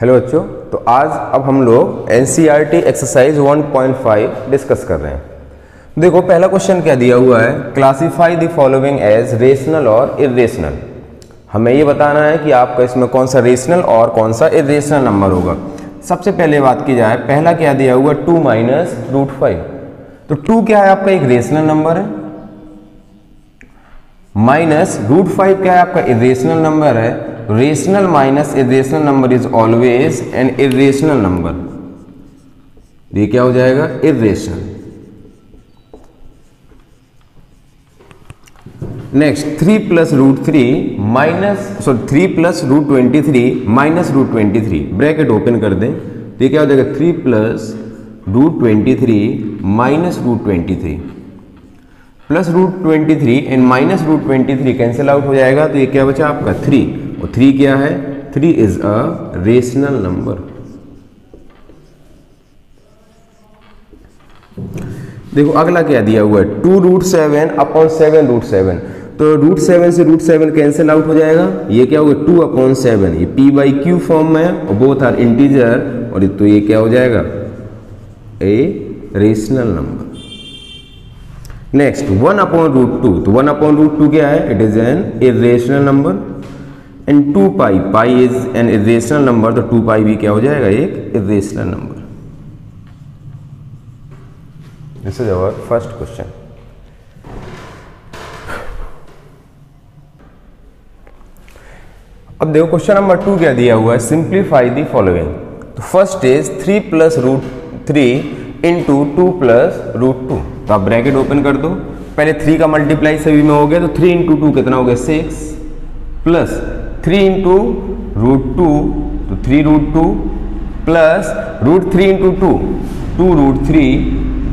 Hello बच्चों, तो आज अब हम लोग एनसीईआरटी एक्सरसाइज 1.5 डिस्कस कर रहे हैं। देखो पहला क्वेश्चन क्या दिया हुआ है, classify the following as rational और इरेशनल। हमें ये बताना है कि आपका इसमें कौन सा रेशनल और कौन सा इरेशनल नंबर होगा। सबसे पहले बात की जाए, पहला क्या दिया हुआ 2 माइनस रूट 5। तो 2 क्या है आपका एक रेशनल नंबर है, माइनस रूट 5 क्या है आपका इरेशनल नंबर है। Rational minus irrational number is always an irrational number. ये क्या हो जाएगा irrational. Next 3 plus root 3 minus 3 plus root 23 minus root 23 bracket open कर दें तो ये क्या हो जाएगा 3 plus root 23 minus root 23 plus root 23 and minus root 23 cancel out हो जाएगा। तो ये क्या बचा आपका 3, और 3 क्या है 3 इज अ रेशनल नंबर। देखो अगला क्या दिया हुआ है 2 रूट 7 अपॉन 7 रूट 7। तो रूट 7 से रूट 7 कैंसिल आउट हो जाएगा। ये क्या होगा 2 अपॉन 7, ये p बाई क्यू फॉर्म में और बोथ आर इंटीजर, और तो ये क्या हो जाएगा a rational number. Next 1 upon root 2। तो 1 अपॉन रूट 2 क्या है, it is an irrational number. And 2 pi, pi is an irrational number, तो 2 पाई भी क्या हो जाएगा एक irrational number. This is our first question. अब देखो क्वेश्चन नंबर 2 क्या दिया हुआ है, सिंप्लीफाई द फॉलोइंग। तो first is 3 plus root 3 into 2 plus root 2। तो आप ब्रैकेट ओपन कर दो, पहले 3 का मल्टीप्लाई सभी में हो गया, तो 3 इंटू 2 कितना हो गया 6 प्लस 3 इंटू रूट 2 तो 3 root 2 plus root 3 into 2 root 3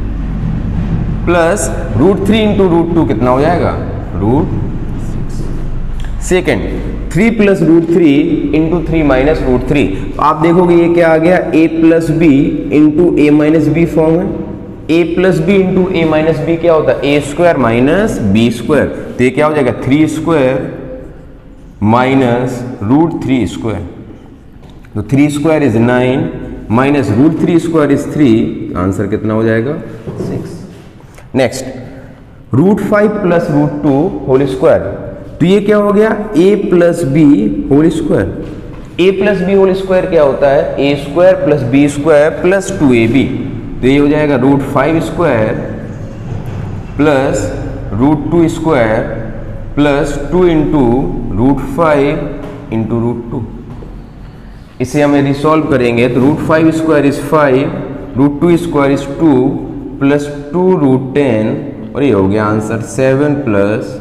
plus root 3 into root 2 कितना हो जाएगा root 6। Second 3 plus root 3 into 3 minus root 3। तो आप देखोगे ये क्या आ गया a plus b into a minus b form है। a plus b into a minus b क्या होता है a square minus b square. तो ये क्या हो जाएगा 3 स्क्वायर माइनस रूट 3 स्क्वायर। तो 3 square is 9 minus root 3 square is 3। Answer कितना हो जाएगा 6। Next root 5 plus root 2 whole square. तो ये क्या हो गया a plus b whole square. a plus b whole square क्या होता है a square plus b square plus 2ab। तो ये हो जाएगा root 5 square plus root 2 square plus 2 into root 5 into root 2। इसे हमें रिसॉल्व करेंगे तो root 5 square is 5, root 2 square is 2 plus 2 root 10, और ये हो गया answer 7 plus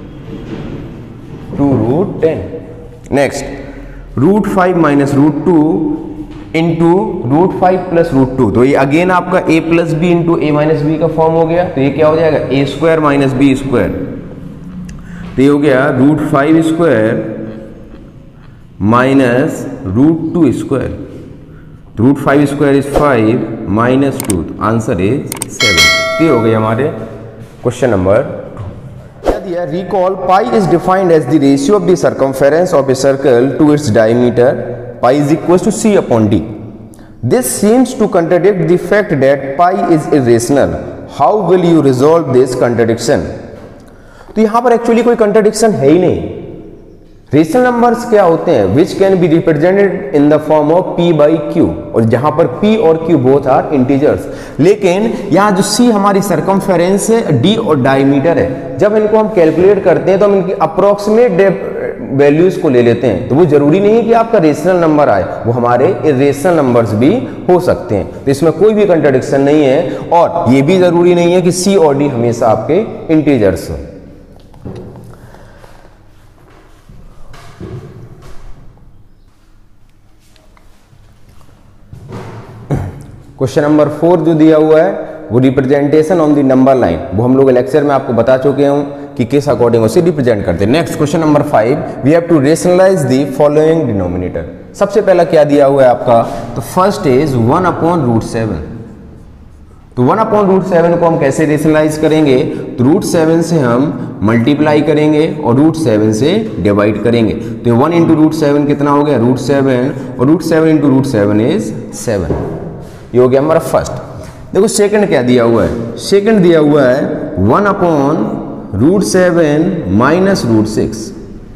2 root 10। Next root 5 minus root 2 into root 5 plus root 2। तो ये अगेन आपका a plus b into a minus b का फॉर्म हो गया। तो ये क्या हो जाएगा a square minus b square. तो ये हो गया root 5 square minus root 2 square. Root 5 square is 5 minus 2, answer is 7। ये हो गया हमारे क्वेश्चन नंबर 2। क्या दिया recall pi is defined as the ratio of the circumference of a circle to its diameter, pi is equal to c upon d। This seems to contradict the fact that pi is irrational. How will you resolve this contradiction. तो यहां पर actually कोई contradiction है ही नहीं। Rational numbers क्या होते हैं which can be represented in the form of p by q, और जहां पर p और q बोथ आर इंटीजर्स। लेकिन यहां जो c हमारी सरकमफेरेंस है, d और डायमीटर है, जब इनको हम कैलकुलेट करते हैं तो हम इनकी अप्रोक्सीमेट वैल्यूज को ले लेते हैं। तो वो जरूरी नहीं है कि आपका रेशनल नंबर आए, वो हमारे इरेशनल नंबर्स भी हो सकते हैं। तो इसमें कोई भी कंट्राडिक्शन नहीं है, और ये भी जरूरी नहीं है कि c और d हमेशा आपके इंटीजर्स हो। क्वेश्चन नंबर 4 जो दिया हुआ है वो representation on the number line, वो हम लोग लेक्चर में आपको बता चुके हैं कि किस अकॉर्डिंग उसे रिप्रेजेंट करते हैं। Next question number 5, we have to rationalise the following denominator. सबसे पहला क्या दिया हुआ है आपका, तो फर्स्ट इज 1 अपॉन रूट 7। तो 1/√7 को हम कैसे रेशनलाइज करेंगे, तो √7 से हम मल्टीप्लाई करेंगे और √7 से डिवाइड करेंगे। तो 1 × √7 कितना हो गया, √7, और √7 × √7 इज 7। ये हो गया हमारा फर्स्ट। देखो सेकंड क्या दिया हुआ है, सेकंड दिया हुआ है 1/√7 माइनस √6।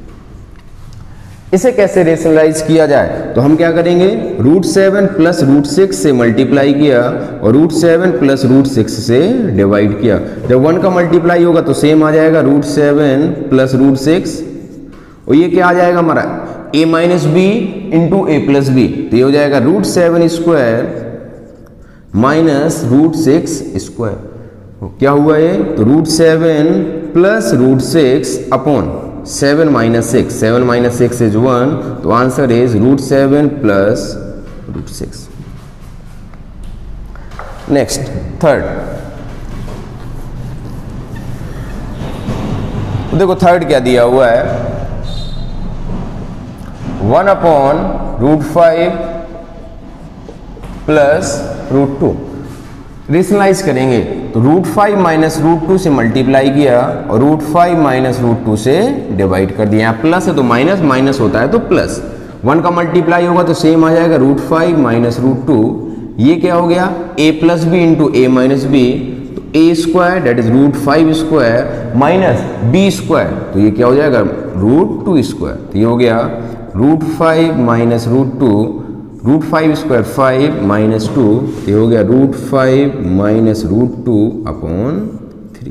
इसे कैसे रेशनलाइज किया जाए, तो हम क्या करेंगे, √7 प्लस √6 से मल्टीप्लाई किया और √7 प्लस √6 से डिवाइड किया। जब 1 का मल्टीप्लाई होगा तो सेम आ जाएगा √7 प्लस √6, और ये क्या आ जाएगा हमारा a minus b into a plus b. तो ये हो जाएगा √7 स्क्वायर माइनस √6 स्क्वायर। क्या हुआ ये, तो √7 plus √6 upon 7 minus 6, 7 minus 6 is 1, तो answer is √7 plus √6। Next third, तो देखो थर्ड क्या दिया हुआ है, 1/√5 प्लस √2। रेशनलाइज करेंगे तो √5 माइनस √2 से मल्टीप्लाई किया और √5 माइनस √2 से डिवाइड कर दिया। प्लस है तो माइनस, माइनस होता है तो प्लस। 1 का मल्टीप्लाई होगा तो सेम आ जाएगा √5 माइनस √2। ये क्या हो गया, a plus b into a minus b, तो a square that is √5 square minus b square, तो ये क्या हो जाएगा √2 स्क्वायर। तो ये हो गया √5 माइनस √2, √5 स्क्वायर 5 माइनस 2, ये हो गया √5 माइनस √2 अपॉन 3।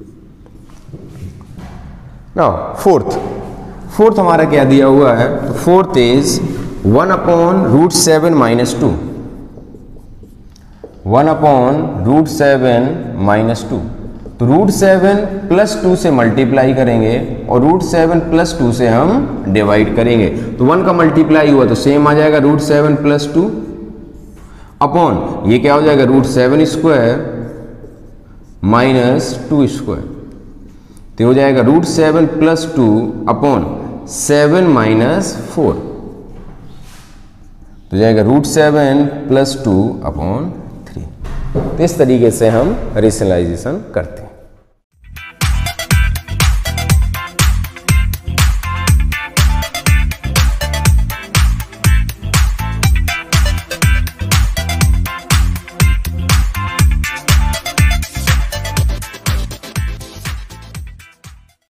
नाउ फोर्थ हमारा क्या दिया हुआ है, तो फोर्थ इज 1/√7 माइनस 2, 1/√7 माइनस 2। तो √7 प्लस 2 से मल्टीप्लाई करेंगे और √7 प्लस 2 से हम डिवाइड करेंगे। तो 1 का मल्टीप्लाई हुआ तो सेम आ जाएगा √7 प्लस 2 अपॉन, ये क्या हो जाएगा √7 स्क्वायर माइनस 2 स्क्वायर, तो हो जाएगा √7 प्लस 2 अपॉन 7 माइनस 4, तो जाएगा √7 प्लस 2 अपॉन 3। तो इस तरीके से हम रेशनलाइजेशन करते हैं।